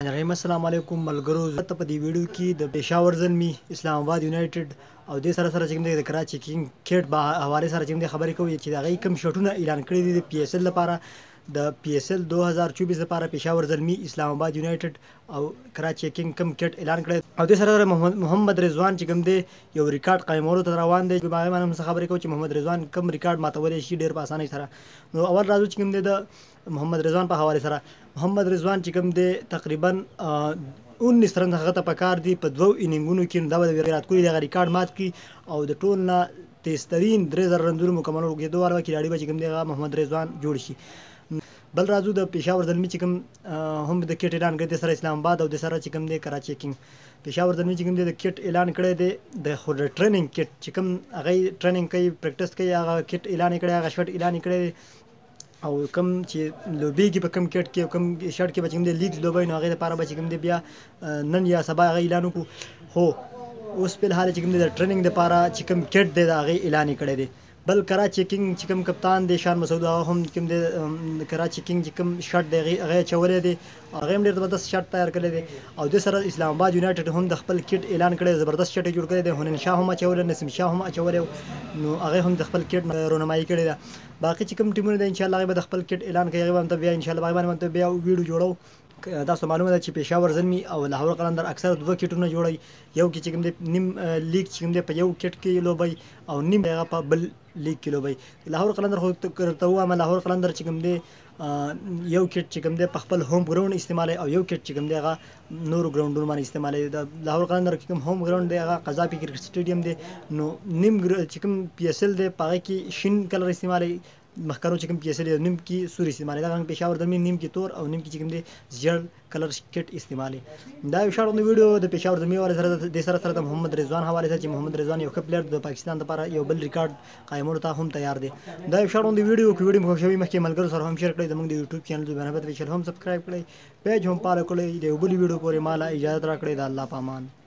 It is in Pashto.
رحیم السلام علیکم ملګرو زه ته په دې ویډیو کې د پېښور زلمي اسلام آباد یونایټډ او دې سره سره چې کوم دی د کراچي کینګ کټ په حوالې سره چې کوم دی خبرې کوي چې د هغې کوم شوټونه اعلان کړي دي د پی ایس ایل لپاره د پی ایس ایل 2024 لپاره پېښور زلمي اسلام آباد یونایټډ او کراچي کینګ کوم کټ اعلان کړی او دې سره سره محمد رضوان چې کوم دی یو ریکارډ قایمولو ته روان دی په هغې باندې هم څه خبرې کوو چې محمد رضوان کوم ریکارډ ماتولی شي ډېر په اسانۍ سره نو اول راځو چې کوم دی د محمد رضوان په حوالې سره محمد رضوان چې کوم دی تقریبا 19 رن هغه ته پکار دي په دوو انینګونو کې دا به ویرات کوهلي دغه ریکارډ مات کړي او د ټول نه تیزترین 3000 رنونو مکمل کېدو والا کھلاړي به چې کوم دی هغه محمد رضوان جوړ شي بل راځو د پېښور زلمي چې کوم هم د کټ اعلان کړی دی سره اسلام آباد او د سره چې کوم دی کراچي کینګ پېښور زلمي چې کوم دی د کټ اعلان کړی دی د خو د ټریننګ کټ چې کوم هغه ټریننګ کوي پریکټس کوي هغه کټ اعلان کړی هغه شرټ اعلان کړی دی او کوم چې لوبېږي په کوم کټ کې کوم شرټ کې به چې کوم دی لیګز لوبوي نو هغې دپاره به چې کوم دی بیا نن یا سبا هغه اعلان وکړو خو اوس په الحال چې کوم دی د ټریننګ دپاره چې کوم کټ دی د هغې اعلان یې کړی دی بل کراچي کینګ چې کوم کپتان دی شان مسعود هغه هم کوم دی کراچي کینګ چې کوم شرټ دی هغه اچولی دی هغه هم ډېر زبردست شرټ تیار کړی دی او دې سره اسلام آباد یونایټډ هم د خپل کټ اعلان کړی زبردست شرټ یې جوړ کړی دی هنن شاه هم اچولی نسیم شاه هم اچولی نو هغې هم د خپل کټ رونمایي کړې ده باقي چې کوم ټیمونه دي انشاءالله هغې به د خپل کټ اعلان کوي هغې به هم بیا انشاءالله هغې باندې بیا ویډیو جوړو تاسو معلومه ده چې پېښور زلمي او لاهور قلندر اکثر دوه کټونه جوړوي یو کې چې کوم دی نیم لیګ چې کوم دی په یو کټ کې لوبوي او نیم هغه په بل لیګ کې لوبوي لاهور قلندر خو ورته ووایم لاهور قلندر چې کوم دی یو کټ چې کوم دی په خپل ہوم ګراوند استعمالوي او یو کټ چې کوم دی هغه نورو ګراوندونو باندې استعمالوي د لاهور قلندر کې کوم ہوم ګراوند دی هغه قذافي کرکټ سټیډیم دی نو نیم چې کوم پی ایس ایل دی په هغې کې شین کلر استعمالوي مخکرو چې کوم پی ایس ایل نیم کې سور استعمالوي دغه پېښور زلمي نیم کې تور او نیم کې چې کوم دی ژیړ کلر کټ استعمالوي دا یو شاړوندې ویډیو د پېښور زلمي حوالې سره د سره سره د محمد رضوان حوالې سره چې محمد رضوان یو ښه پلیر د پاکستان لپاره یو بل ریکارډ قایمولو ته هم تیار دی دا یو شاړوندې ویډیو که ویډیو مو خوښ شوي مخکې ملګرو سره هم شیر کړئ زموږ د یوټیوب چینل زبیان احمد فیشل هم سبسکرایب کړئ پیج هم فالو کړئ د یو بلې ویډیو پورې ماله اجازت راکړئ د الله په امان